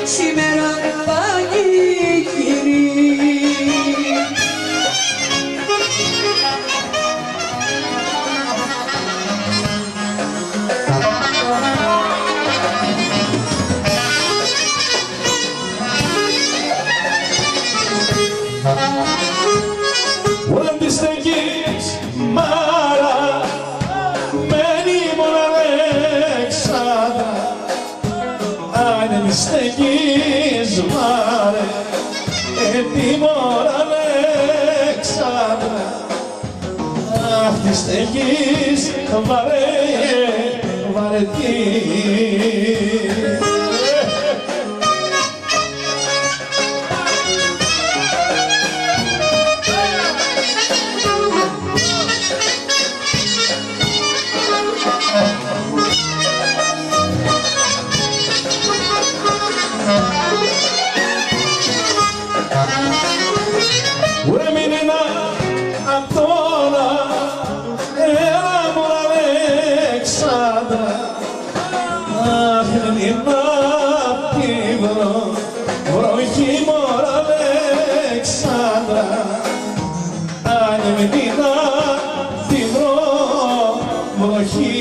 σήμερα πανηγύρι. Όταν τη στεγείς μάρα μένει μόνο Αλέξανδρα. Αν τη στεγείς μάρε τη μόρα Αλέξανδρα. Αχ τη στεγείς βαρετή. Ουρε μήνυνα απ' τώρα, έλα μου Αλέξανδρα. Αχ, μήνυνα απ' τη βροχή μωρά Αλέξανδρα. Αν μήνυνα τη βροχή.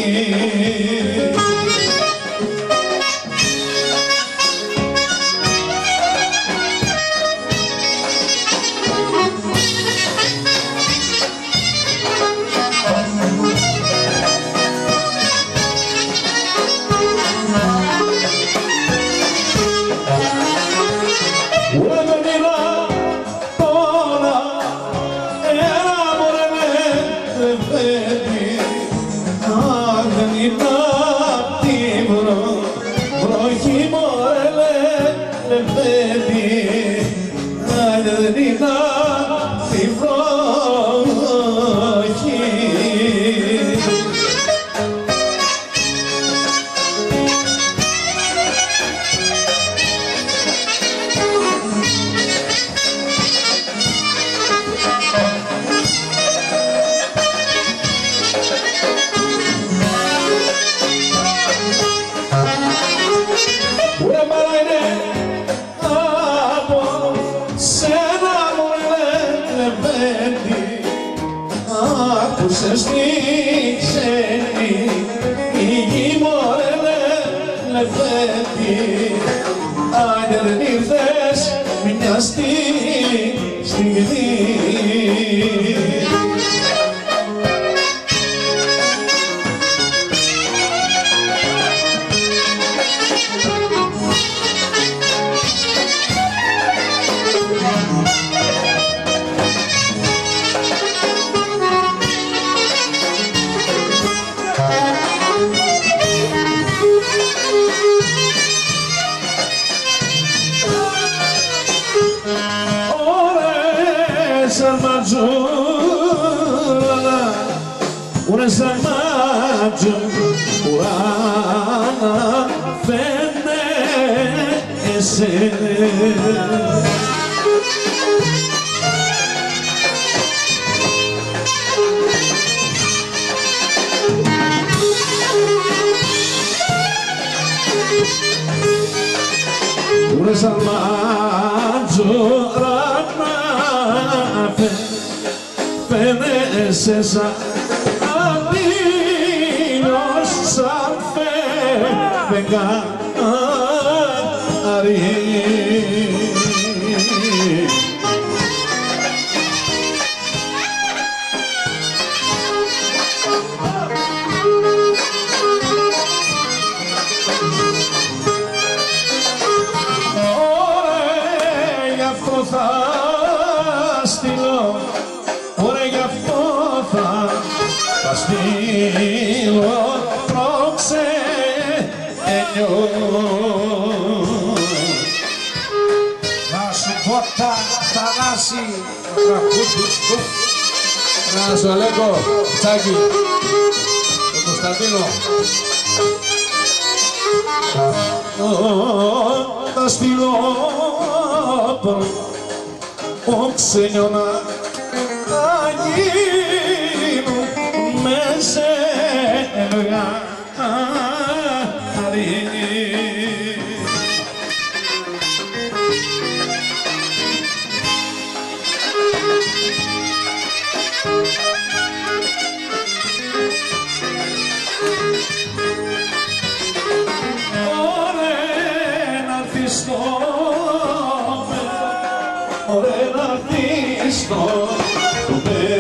Άκουσες τι ξένη η γη μωρέ λεφτή. Αν δεν ήρθες μια στιγμή. Una samaggio urana fenne e se una samaggio urana fenne e se sa σαν φεγγάρι. Ωραία, γι' αυτό θα στείλω, ωραία, γι' αυτό θα στείλω να σου πω τα Θανάση τραγούδι. Να σου Αλέκο, Τσάκη, τον Κωνσταντίνο. Τα στείλω ο ξένιωνα θα γίνουν με ζευγάρι. Ωραία να χτίστο το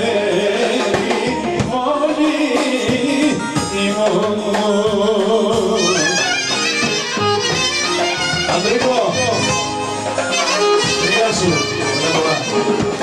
περιβόλι μου. Αντρίκο, γεια σου.